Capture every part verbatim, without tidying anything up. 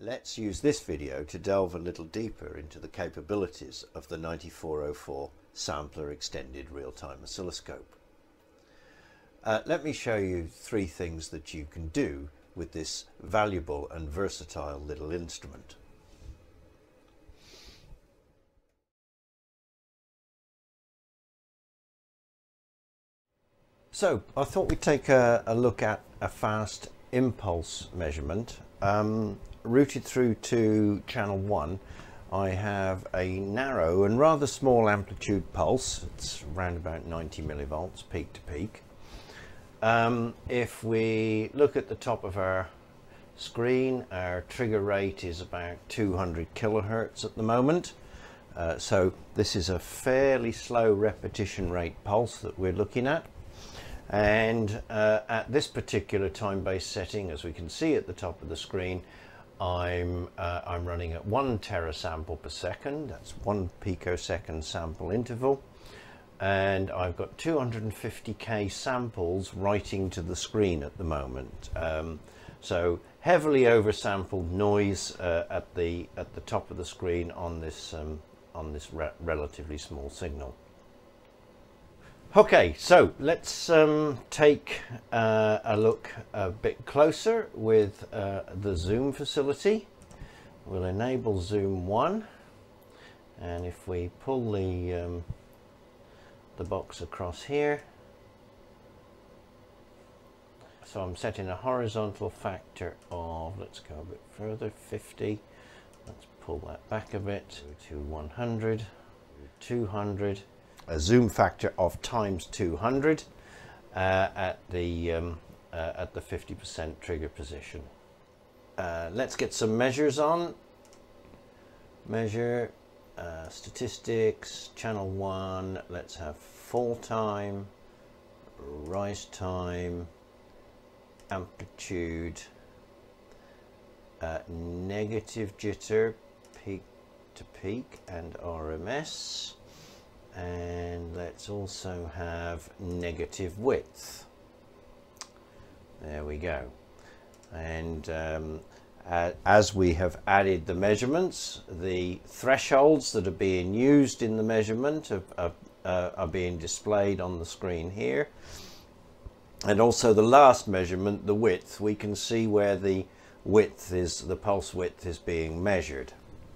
Let's use this video to delve a little deeper into the capabilities of the ninety-four oh four Sampler Extended Real-Time Oscilloscope. Uh, let me show you three things that you can do with this valuable and versatile little instrument. So I thought we'd take a, a look at a fast impulse measurement. Um, routed through to channel one, I have a narrow and rather small amplitude pulse. It's around about ninety millivolts peak to peak. Um, if we look at the top of our screen, our trigger rate is about two hundred kilohertz at the moment. Uh, so this is a fairly slow repetition rate pulse that we're looking at. And uh, at this particular time-based setting, as we can see at the top of the screen, I'm, uh, I'm running at one terasample per second. That's one picosecond sample interval. And I've got two hundred fifty K samples writing to the screen at the moment. Um, so heavily oversampled noise uh, at the at the top of the screen on this um, on this re relatively small signal. Okay, so let's um, take uh, a look a bit closer with uh, the zoom facility. We'll enable zoom one, and if we pull the um, the box across here, so I'm setting a horizontal factor of, let's go a bit further, fifty. Let's pull that back a bit to one hundred, two hundred. A zoom factor of times two hundred uh, at the um, uh, at the fifty percent trigger position. Uh, let's get some measures on. Measure uh, statistics, channel one. Let's have fall time, rise time, amplitude, uh, negative jitter, peak to peak, and R M S. And let's also have negative width. There we go. And um, uh, as we have added the measurements, the thresholds that are being used in the measurement are, are, uh, are being displayed on the screen here. And also the last measurement, the width, we can see where the width is, the pulse width is being measured.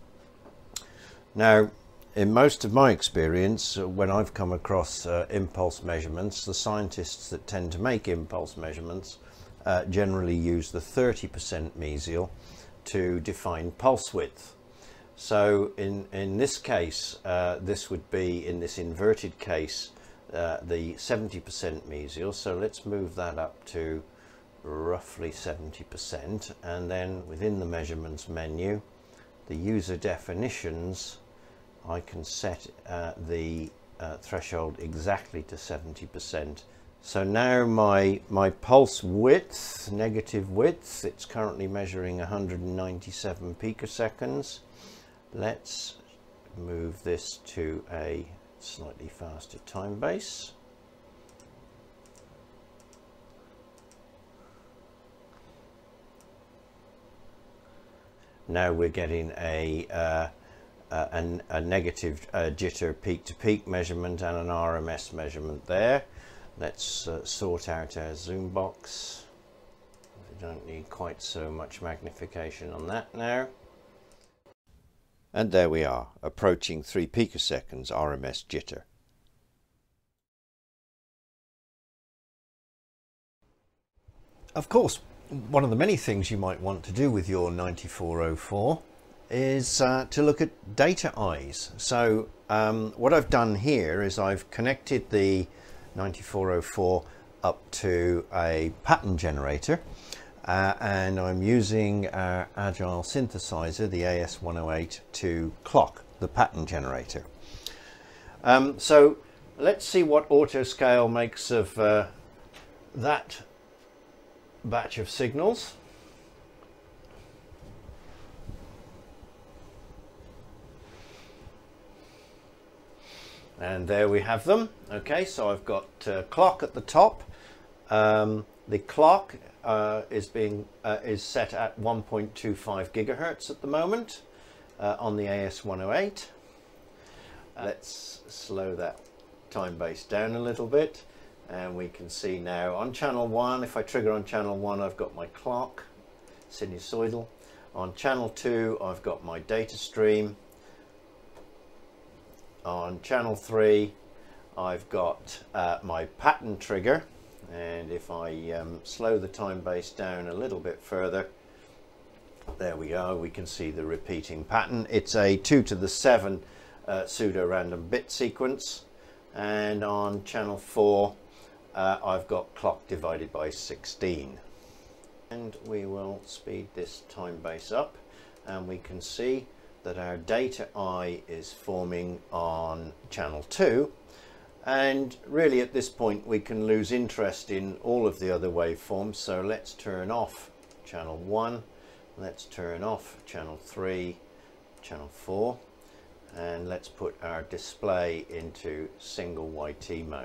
Now, in most of my experience, uh, when I've come across uh, impulse measurements, the scientists that tend to make impulse measurements uh, generally use the thirty percent mesial to define pulse width. So in, in this case, uh, this would be, in this inverted case, uh, the seventy percent mesial. So let's move that up to roughly seventy percent. And then within the measurements menu, the user definitions, I can set uh, the uh, threshold exactly to seventy percent. So now my, my pulse width, negative width, it's currently measuring one hundred ninety-seven picoseconds. Let's move this to a slightly faster time base. Now we're getting a uh, Uh, an, a negative uh, jitter peak-to-peak measurement and an R M S measurement there. Let's uh, sort out our zoom box. We don't need quite so much magnification on that now. And there we are, approaching three picoseconds R M S jitter. Of course, one of the many things you might want to do with your ninety-four oh four is uh, to look at data eyes. So um, what I've done here is I've connected the ninety-four oh four up to a pattern generator uh, and I'm using our agile synthesizer, the A S one oh eight, to clock the pattern generator. Um, so let's see what autoscale makes of uh, that batch of signals. And there we have them. Okay, so I've got uh, clock at the top, um, The clock uh, is being uh, is set at one point two five gigahertz at the moment uh, on the A S one oh eight. Uh, let's slow that time base down a little bit, and we can see now on channel one, if I trigger on channel one, I've got my clock, sinusoidal. On channel two, I've got my data stream. On channel three, I've got uh, my pattern trigger, and if I um, slow the time base down a little bit further, there we go, we can see the repeating pattern. It's a two to the seven uh, pseudo-random bit sequence. And on channel four, uh, I've got clock divided by sixteen. And we will speed this time base up, and we can see that our data I is forming on channel two. And really at this point we can lose interest in all of the other waveforms, so let's turn off channel one, let's turn off channel three, channel four, and let's put our display into single Y T mode.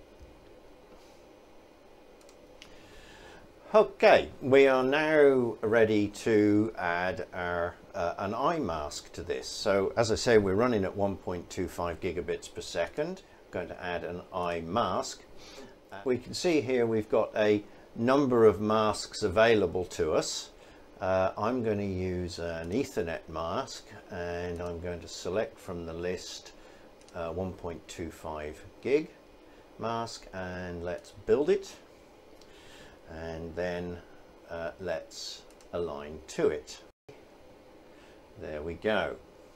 Okay, we are now ready to add our uh, an eye mask to this. So as I say, we're running at one point two five gigabits per second. I'm going to add an eye mask. Uh, we can see here we've got a number of masks available to us. Uh, I'm going to use an Ethernet mask, and I'm going to select from the list uh, one point two five gig mask, and let's build it. And then uh, let's align to it. There we go.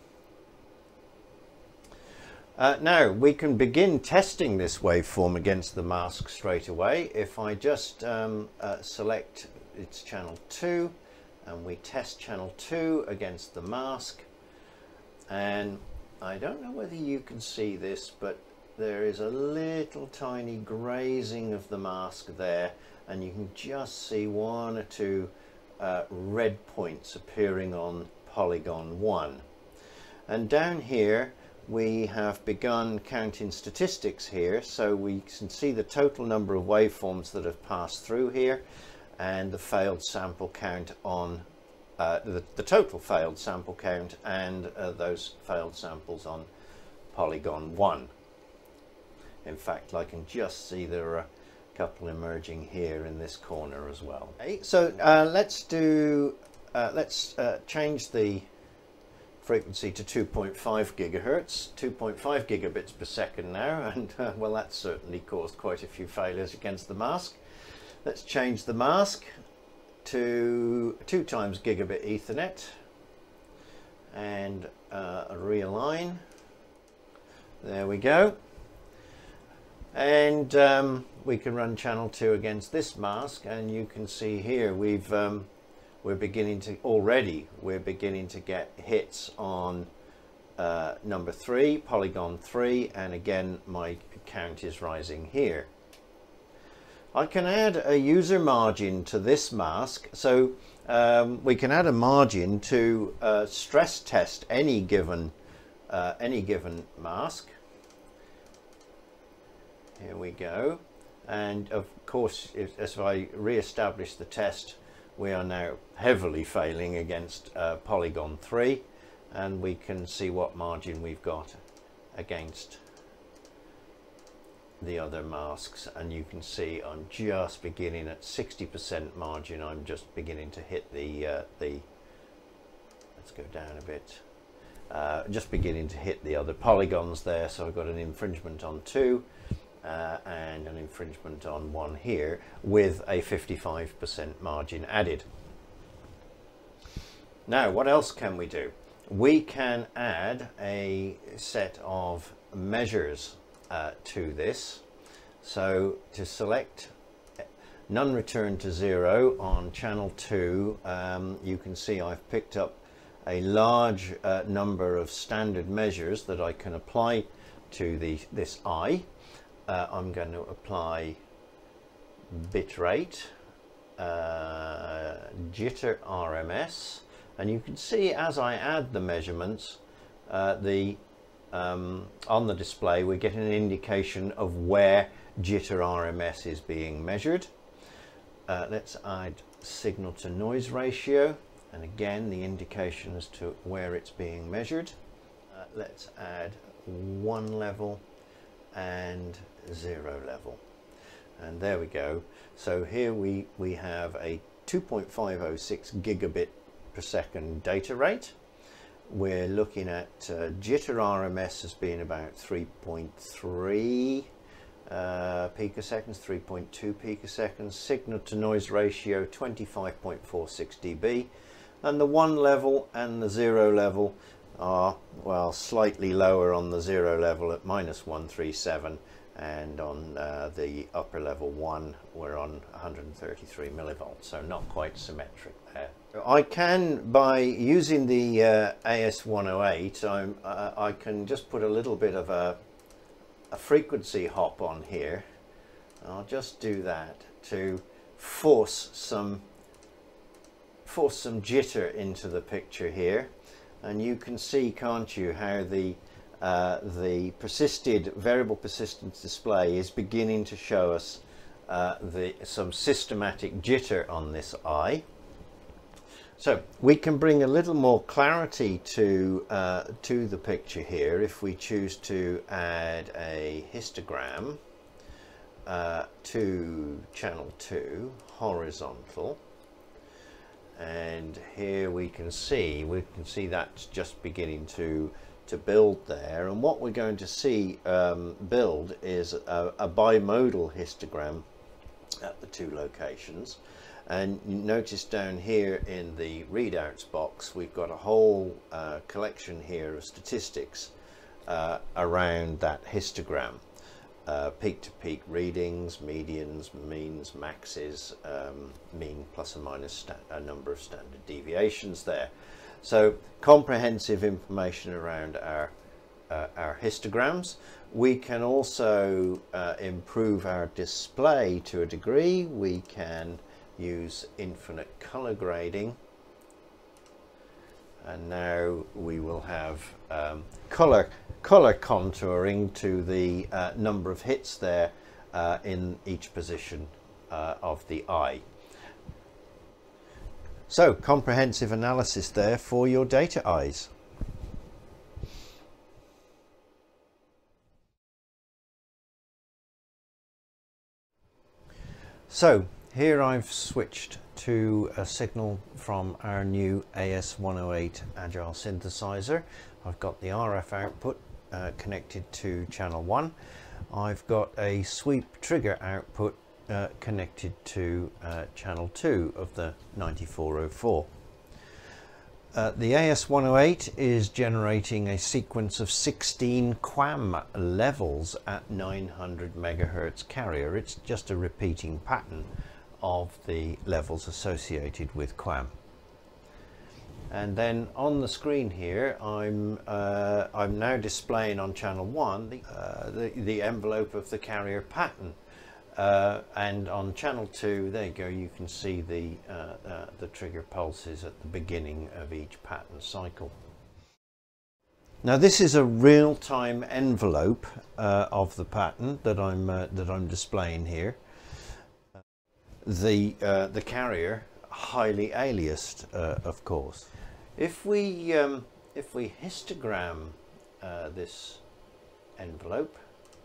Uh, now we can begin testing this waveform against the mask straight away. If I just um, uh, select its channel two, and we test channel two against the mask, and I don't know whether you can see this, but there is a little tiny grazing of the mask there, and you can just see one or two uh, red points appearing on polygon one. And down here we have begun counting statistics here, so we can see the total number of waveforms that have passed through here, and the failed sample count on uh, the, the total failed sample count, and uh, those failed samples on polygon one. In fact, I can just see there are a couple emerging here in this corner as well. Okay, so uh, let's do uh, let's uh, change the frequency to two point five gigahertz, two point five gigabits per second now, and uh, well, that's certainly caused quite a few failures against the mask. Let's change the mask to two times gigabit Ethernet, and uh, realign. There we go. And um, we can run channel two against this mask, and you can see here we've um, we're beginning to already we're beginning to get hits on uh, number three, polygon three, and again my count is rising here. I can add a user margin to this mask, so um, we can add a margin to uh, stress test any given uh, any given mask. Here we go, and of course if, as I re-establish the test, we are now heavily failing against uh, polygon three, and we can see what margin we've got against the other masks, and you can see I'm just beginning at sixty percent margin. I'm just beginning to hit the uh, the let's go down a bit, uh, just beginning to hit the other polygons there, so I've got an infringement on two. Uh, and an infringement on one here with a fifty-five percent margin added. Now, what else can we do? We can add a set of measures uh, to this. So to select none return to zero on channel two, um, you can see I've picked up a large uh, number of standard measures that I can apply to the this eye. Uh, I'm going to apply bit rate, uh, jitter R M S, and you can see as I add the measurements, uh, the um, on the display we're getting an indication of where jitter R M S is being measured. uh, let's add signal to noise ratio, and again the indication as to where it's being measured. Uh, let's add one level and zero level, and there we go. So here we we have a two point five oh six gigabit per second data rate. We're looking at uh, jitter R M S as being about three point three uh, picoseconds, three point two picoseconds, signal to noise ratio twenty-five point four six dB, and the one level and the zero level are, well, slightly lower on the zero level at minus one thirty-seven, and on uh, the upper level one we're on one hundred thirty-three millivolts, so not quite symmetric there. I can, by using the uh, A S one oh eight, I'm, uh, I can just put a little bit of a, a frequency hop on here. I'll just do that to force some force some jitter into the picture here, and you can see, can't you, how the uh, the persisted variable persistence display is beginning to show us uh, the some systematic jitter on this eye. So we can bring a little more clarity to uh, to the picture here if we choose to add a histogram uh, to channel two, horizontal, and here we can see we can see that's just beginning to to build there, and what we're going to see um, build is a, a bimodal histogram at the two locations. And you notice down here in the readouts box we've got a whole uh, collection here of statistics uh, around that histogram. Uh, peak to peak readings, medians, means, maxes, um, mean plus or minus a number of standard deviations there. So comprehensive information around our uh, our histograms. We can also uh, improve our display to a degree. We can use infinite color grading, and now we will have um, color color contouring to the uh, number of hits there uh, in each position uh, of the eye. So comprehensive analysis there for your data eyes. So here I've switched to a signal from our new A S one oh eight Agile synthesizer. I've got the R F output uh, connected to channel one. I've got a sweep trigger output uh, connected to uh, channel two of the ninety-four oh four. Uh, the A S one oh eight is generating a sequence of sixteen QAM levels at nine hundred megahertz carrier. It's just a repeating pattern of the levels associated with QAM. And then on the screen here, I'm uh, I'm now displaying on channel one the, uh, the the envelope of the carrier pattern, uh, and on channel two, there you go, you can see the uh, uh, the trigger pulses at the beginning of each pattern cycle. Now this is a real-time envelope uh, of the pattern that I'm uh, that I'm displaying here. The uh, the carrier highly aliased, uh, of course. If we um, if we histogram uh, this envelope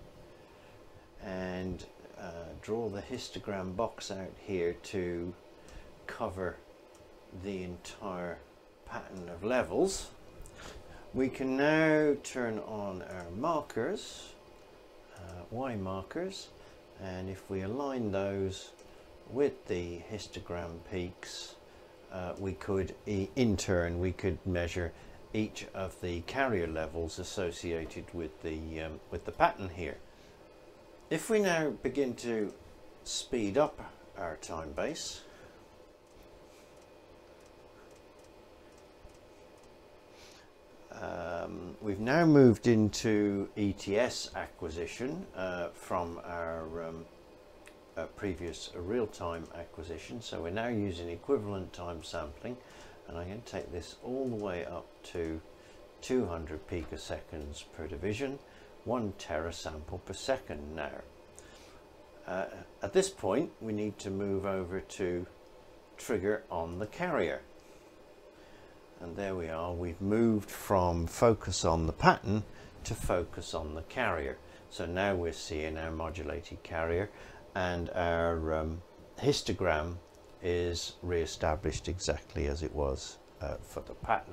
and uh, draw the histogram box out here to cover the entire pattern of levels, we can now turn on our markers, uh, Y markers, and if we align those with the histogram peaks, uh, we could, in turn, we could measure each of the carrier levels associated with the um, with the pattern here. If we now begin to speed up our time base, um, we've now moved into E T S acquisition uh, from our um, Uh, previous uh, real-time acquisition. So we're now using equivalent time sampling, and I'm going to take this all the way up to two hundred picoseconds per division, one tera sample per second now. Uh, at this point we need to move over to trigger on the carrier, and there we are. We've moved from focus on the pattern to focus on the carrier. So now we're seeing our modulated carrier, and our um, histogram is re-established exactly as it was uh, for the pattern.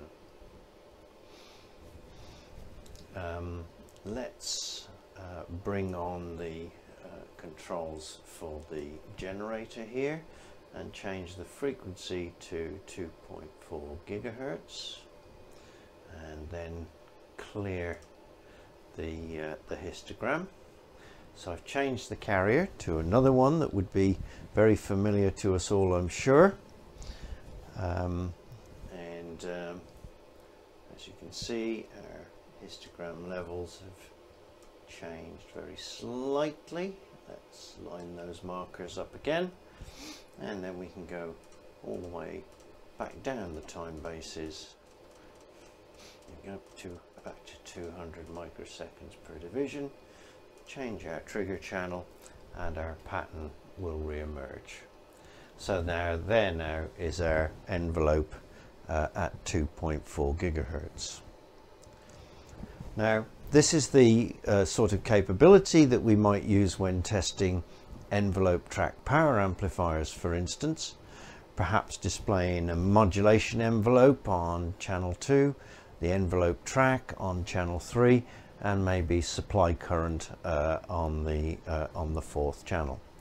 Um, let's uh, bring on the uh, controls for the generator here and change the frequency to two point four gigahertz, and then clear the, uh, the histogram. So I've changed the carrier to another one that would be very familiar to us all, I'm sure. Um, and um, as you can see, our histogram levels have changed very slightly. Let's line those markers up again, and then we can go all the way back down the time bases and go up to back to two hundred microseconds per division, change our trigger channel, and our pattern will re-emerge. So now there now is our envelope uh, at two point four gigahertz. Now this is the uh, sort of capability that we might use when testing envelope track power amplifiers, for instance, perhaps displaying a modulation envelope on channel two, the envelope track on channel three, and maybe supply current uh, on the uh, on the fourth channel.